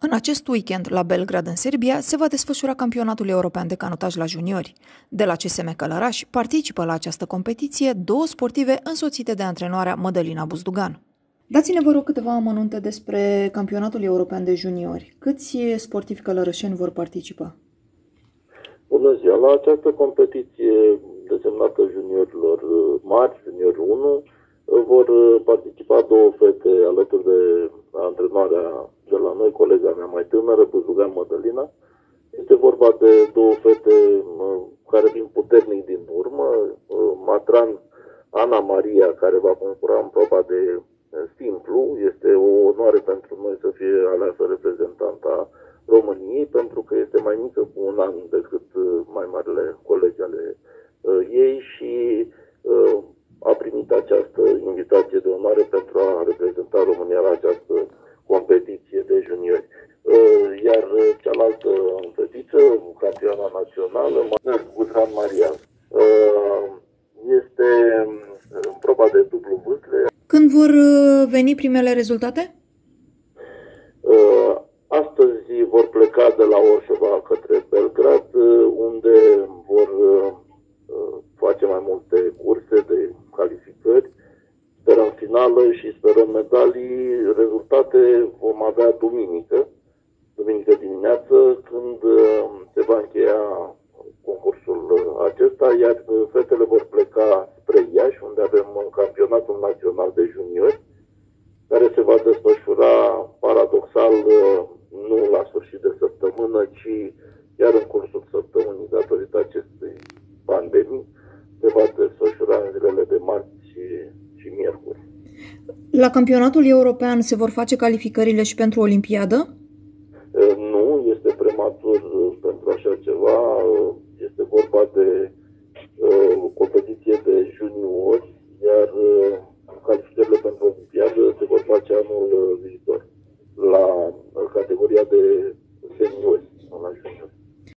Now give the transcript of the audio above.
În acest weekend, la Belgrad, în Serbia, se va desfășura campionatul european de canotaj la juniori. De la CSM Călăraș participă la această competiție două sportive însoțite de antrenoarea Mădălina Buzdugan. Dați-ne, vă rog, câteva amănunte despre campionatul european de juniori. Câți sportivi călărășeni vor participa? Bună ziua! La această competiție desemnată juniorilor mari, junior 1, vor participa două fete alături de antrenoarea de la noi, colega mea mai tânără, Buzdugan Mădălina. Este vorba de două fete care vin puternic din urmă. Matran Ana Maria, care va concura în proba de simplu. Este o onoare pentru noi să fie aleasă reprezentanta României, pentru că este mai mică cu un an decât mai marile colegi ale ei și a primit această invitație de onoare pentru a reprezenta România la această competiție de juniori. Iar cealaltă fetiță, campioana națională, Gudran Maria, este în proba de dublu vâsle. Când vor veni primele rezultate? Astăzi vor pleca de la Orșova către Belgrad, unde vor face mai multe curse de calificări. Sperăm finală și sperăm medalii. Rezultate vom avea duminică dimineață, când se va încheia concursul acesta, iar fetele vor pleca spre Iași, unde avem campionatul național de juniori, care se va desfășura paradoxal nu la sfârșit de săptămână, ci chiar în cursul săptămânii, datorită acestei pandemii, se va desfășura în zilele de marți și miercuri. La campionatul european se vor face calificările și pentru Olimpiadă? Nu, este prematur pentru așa ceva. Este vorba de o competiție de juniori, iar calificările pentru Olimpiadă se vor face anul viitor.